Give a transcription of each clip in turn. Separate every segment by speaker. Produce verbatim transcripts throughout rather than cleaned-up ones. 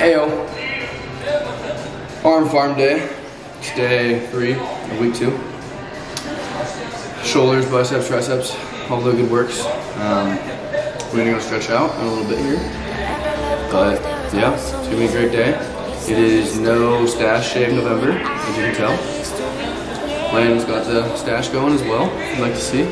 Speaker 1: Ayo. Arm farm day. It's day three of week two. Shoulders, biceps, triceps, all the good works. Um, we're gonna go stretch out in a little bit here. But yeah, it's gonna be a great day. It is no stash shave November, as you can tell. Landon's got the stash going as well, if you'd like to see.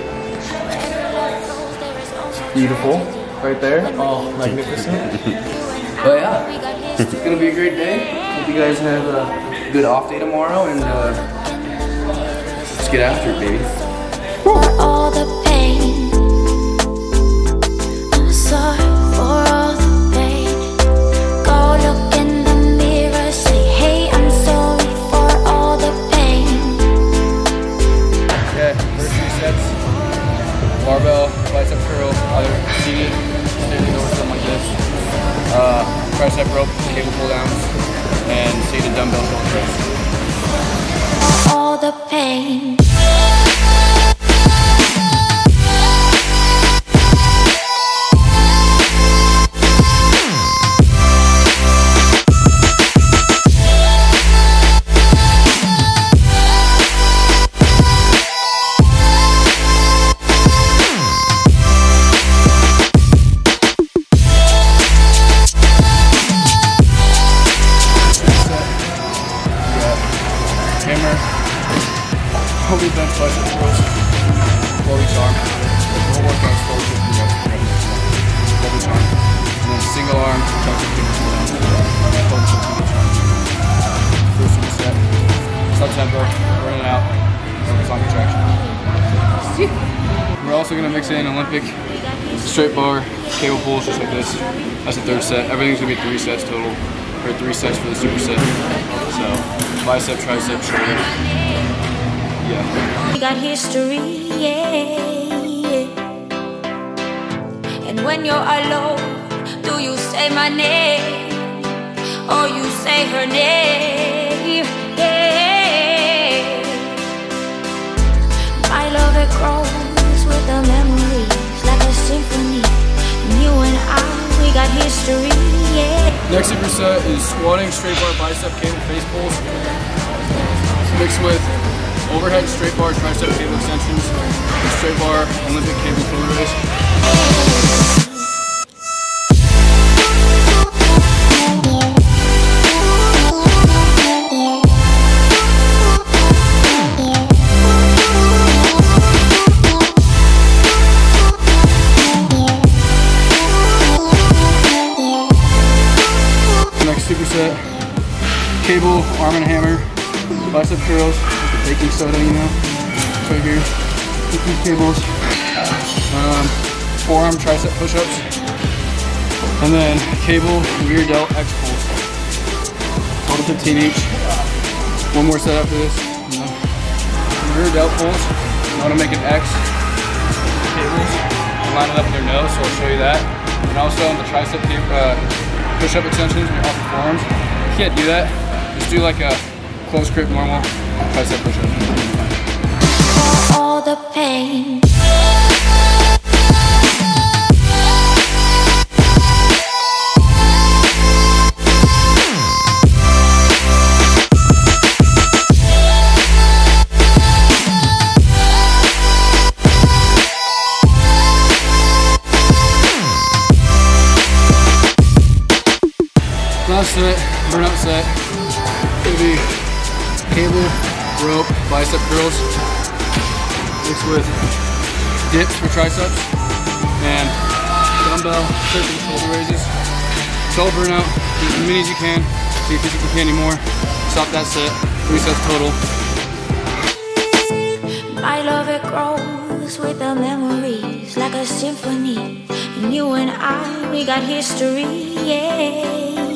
Speaker 1: Beautiful, right there. Oh, magnificent. But yeah, it's gonna be a great day. Hope you guys have a good off day tomorrow, and uh, let's get after it, baby.
Speaker 2: For all the pain, I'm sorry for all the pain. Go look in the mirror, say, hey, I'm sorry for all the pain.
Speaker 1: Okay, first three sets. Barbell, bicep curl, either seated, standing over something like this. Uh, tricep rope, cable pull downs, and seated dumbbell shoulder press.
Speaker 2: All the pain.
Speaker 1: Hammer, Kobe bench bicep curls, pull each arm. The whole workout's full of fifty reps per rep. Pull each arm. And then single arm, tricep cable pull down. Pull each arm. First one set. Sub tempo, burn it out. Focus on contraction. We're also gonna mix in Olympic straight bar, cable pulls just like this. That's the third set. Everything's gonna be three sets total. Or three sets for the superset. So bicep, tricep, shoulder. Yeah.
Speaker 2: We got history, yeah. And when you're alone, do you say my name or you say her name? Yeah. My love, it grows with the memories like a symphony. And you and I, we got history, yeah.
Speaker 1: Next superset is squatting, straight bar, bicep, cable, face pulls. Mixed with overhead, straight bar, tricep, cable extensions, and straight bar, Olympic cable shoulder raise. Superset, cable, arm and hammer, bicep curls, with the baking soda, you know, it's right here, fifty cables, um, forearm tricep push-ups, and then cable, rear delt X pulls, total fifteen each. One more set after this, you know. Rear delt pulls, you want to make an X, cables, and line it up with your nose, so I'll show you that, and also on the tricep cable, uh, push-up extensions off the forearms. You can't do that. Just do like a close grip normal tricep push-up.
Speaker 2: All the pain.
Speaker 1: Last set, burnout set, gonna be cable, rope, bicep curls, mixed with dips for triceps, and dumbbell, circular shoulder raises. Total burnout, do as many as you can, see if you can anymore. Stop that set, three sets total.
Speaker 2: My love, it grows with the memories like a symphony. And you and I, we got history, yeah.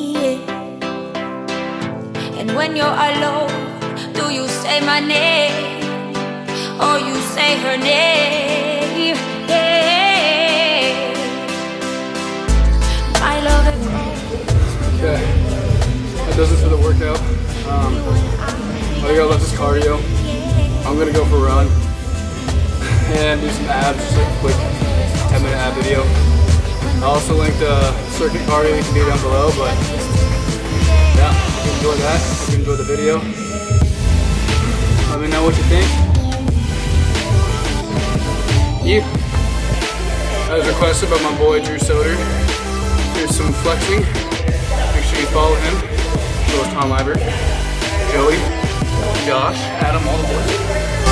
Speaker 2: And when you're alone, do you say my name or you say her name? Yeah. My love, it grows.
Speaker 1: Okay, that does it for the workout. Um, I think I left this cardio. I'm gonna go for a run and do some abs, just like a quick ten minute ab video. I also linked a circuit cardio you can do down below, but enjoy that. Hope you enjoyed the video. Let me know what you think. You. That was requested by my boy Drew Soder. Here's some flexing. Make sure you follow him. So is Tom Liber, Joey, Josh, Adam, all the boys.